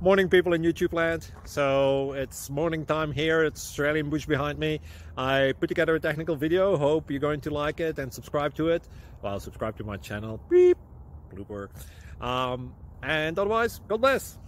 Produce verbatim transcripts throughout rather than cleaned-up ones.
Morning, people in YouTube land. So it's morning time here. It's Australian bush behind me. I put together a technical video. Hope you're going to like it and subscribe to it. Well, subscribe to my channel. Beep. Blooper. Um, and otherwise, God bless.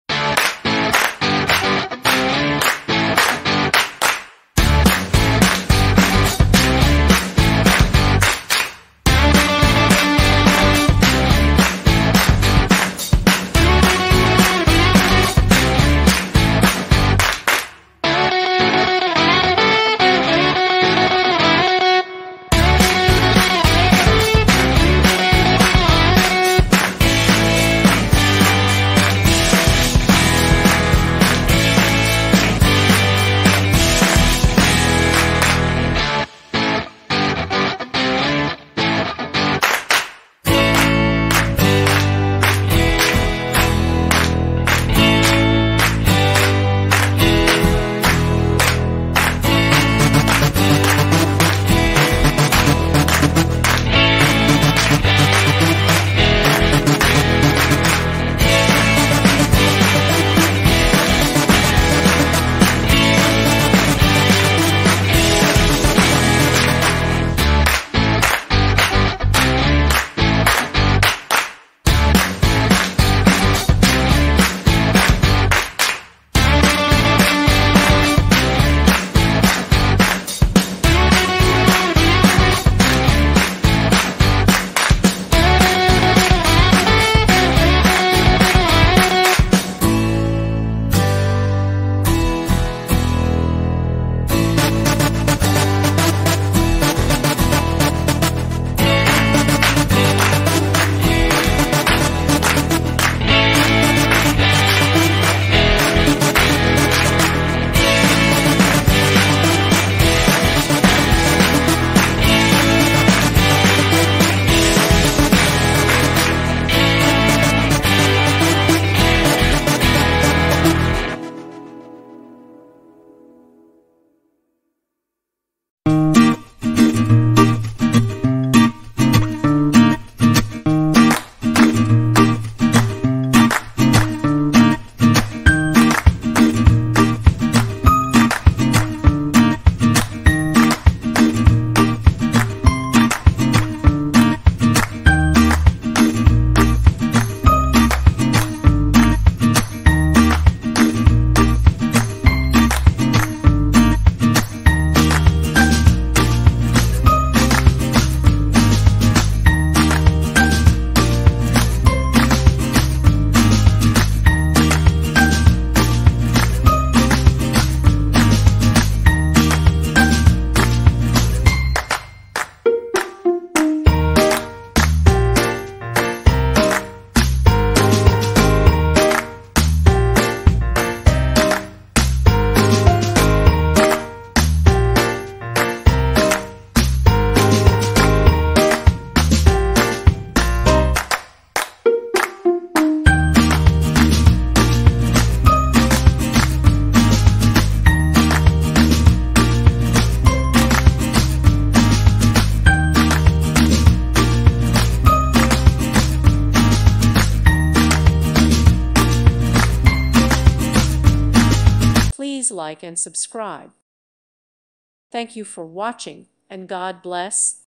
Please like and subscribe. Thank you for watching, and God bless.